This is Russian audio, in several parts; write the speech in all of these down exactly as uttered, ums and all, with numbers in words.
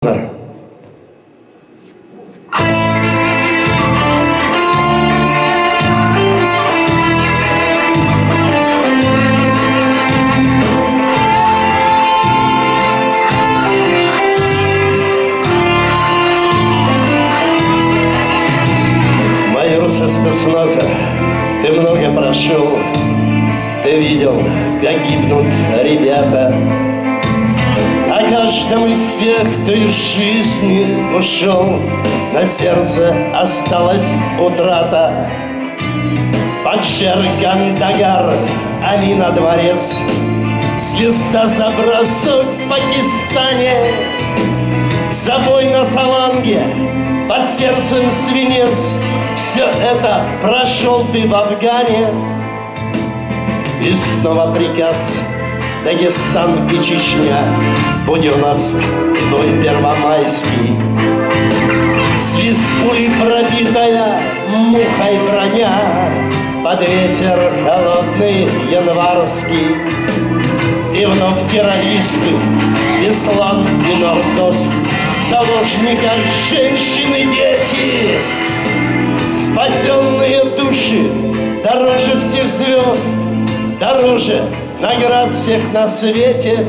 Спецназа, ты много прошел, ты видел, как гибнут ребята. О каждом из тех, кто из жизни ушел, на сердце осталась утрата. Паджер, Кандагар, Амина, дворец, с листа за бросок в Пакистане, забой на Саланге, под сердцем свинец. Все это прошел ты в Афгане. И снова приказ: Дагестан и Чечня, Буденновск, вдоль Первомайский. Свист пули пробитая мухой броня, под ветер холодный январский. И вновь террористы, Беслан и Нордост, в заложниках женщины, дети. Спасенные души дороже всех звезд, дороже наград всех на свете.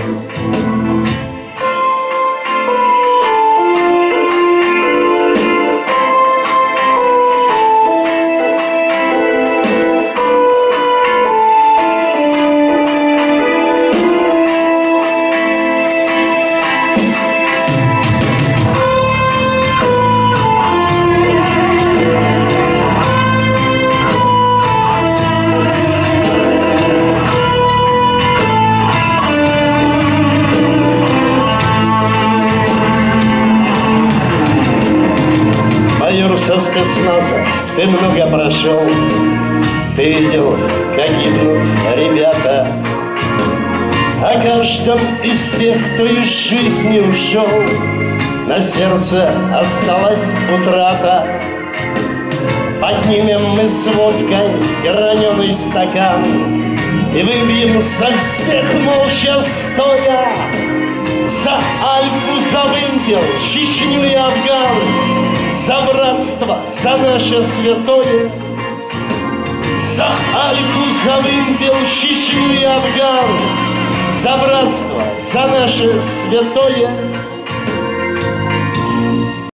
Со спецназа ты много прошел, ты видел, как гибнут ребята. О каждом из тех, кто из жизни ушел, на сердце осталась утрата. Поднимем мы с водкой граненый стакан и выпьем за всех молча стоя. За Альфу, за вымпел, Чечню и Афган, за братство, за наше святое. За Альфу, за вымпел, Чечню и Афган, за братство, за наше святое.